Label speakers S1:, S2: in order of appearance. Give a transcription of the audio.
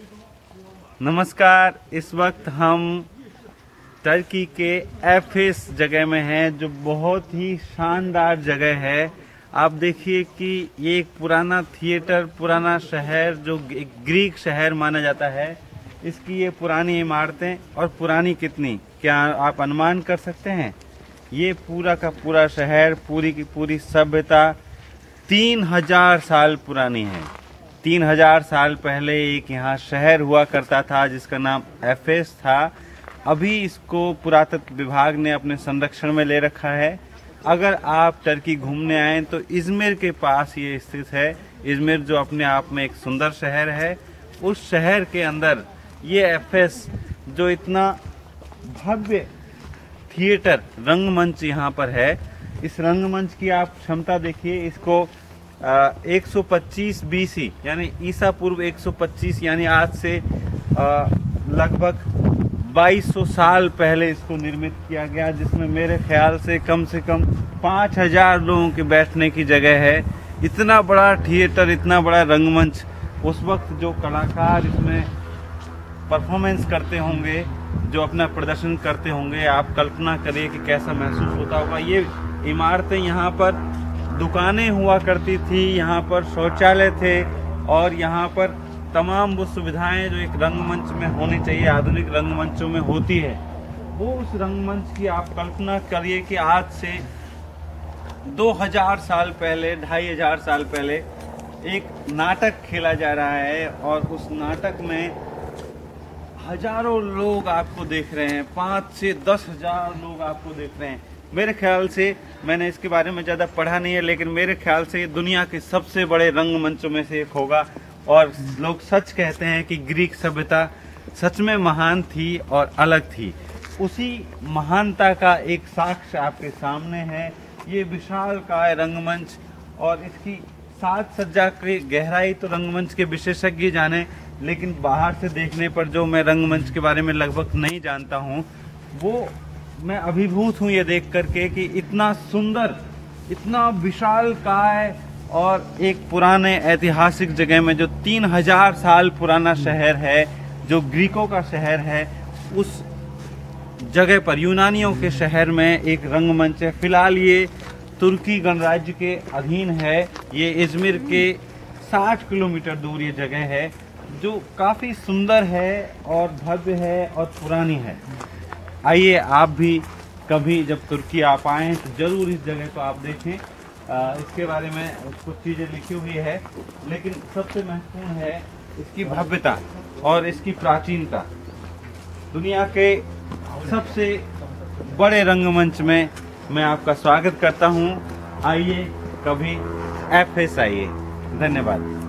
S1: नमस्कार। इस वक्त हम टर्की के एफेस जगह में हैं, जो बहुत ही शानदार जगह है। आप देखिए कि ये एक पुराना थिएटर, पुराना शहर जो एक ग्रीक शहर माना जाता है, इसकी ये पुरानी इमारतें, और पुरानी कितनी, क्या आप अनुमान कर सकते हैं? ये पूरा का पूरा शहर, पूरी की पूरी सभ्यता 3000 साल पुरानी है। 3000 साल पहले एक यहाँ शहर हुआ करता था जिसका नाम एफेस था। अभी इसको पुरातत्व विभाग ने अपने संरक्षण में ले रखा है। अगर आप टर्की घूमने आए तो इज़मिर के पास ये स्थित है। इज़मिर जो अपने आप में एक सुंदर शहर है, उस शहर के अंदर ये एफेस, जो इतना भव्य थिएटर रंगमंच यहाँ पर है, इस रंगमंच की आप क्षमता देखिए। इसको 125 बीसी यानी ईसा पूर्व 125 यानी आज से लगभग 2200 साल पहले इसको निर्मित किया गया, जिसमें मेरे ख्याल से कम 5000 लोगों के बैठने की जगह है। इतना बड़ा थिएटर, इतना बड़ा रंगमंच, उस वक्त जो कलाकार इसमें परफॉर्मेंस करते होंगे, जो अपना प्रदर्शन करते होंगे, आप कल्पना करिए कि कैसा महसूस होता होगा। ये इमारतें, यहाँ पर दुकानें हुआ करती थी, यहाँ पर शौचालय थे, और यहाँ पर तमाम वो सुविधाएं जो एक रंगमंच में होनी चाहिए, आधुनिक रंगमंचों में होती है, वो उस रंगमंच की आप कल्पना करिए कि आज से 2000 साल पहले, 2500 साल पहले एक नाटक खेला जा रहा है, और उस नाटक में हजारों लोग आपको देख रहे हैं, 5 से 10 हजार लोग आपको देख रहे हैं। मेरे ख्याल से, मैंने इसके बारे में ज़्यादा पढ़ा नहीं है, लेकिन मेरे ख्याल से ये दुनिया के सबसे बड़े रंगमंचों में से एक होगा। और लोग सच कहते हैं कि ग्रीक सभ्यता सच में महान थी और अलग थी। उसी महानता का एक साक्ष्य आपके सामने है, ये विशालकाय रंगमंच, और इसकी साज सज्जा की गहराई तो रंगमंच के विशेषज्ञ जाने, लेकिन बाहर से देखने पर जो मैं रंगमंच के बारे में लगभग नहीं जानता हूँ, वो मैं अभिभूत हूँ ये देख करके कि इतना सुंदर, इतना विशालकाय, और एक पुराने ऐतिहासिक जगह में जो 3000 साल पुराना शहर है, जो ग्रीकों का शहर है, उस जगह पर, यूनानियों के शहर में एक रंगमंच है। फिलहाल ये तुर्की गणराज्य के अधीन है। ये इज़मिर के 60 किलोमीटर दूर ये जगह है, जो काफ़ी सुंदर है और भव्य है और पुरानी है। आइए आप भी कभी जब तुर्की आप आएँ तो ज़रूर इस जगह को आप देखें। इसके बारे में कुछ चीज़ें लिखी हुई है, लेकिन सबसे महत्वपूर्ण है इसकी भव्यता और इसकी प्राचीनता। दुनिया के सबसे बड़े रंगमंच में मैं आपका स्वागत करता हूं। आइए कभी एफेस आइए। धन्यवाद।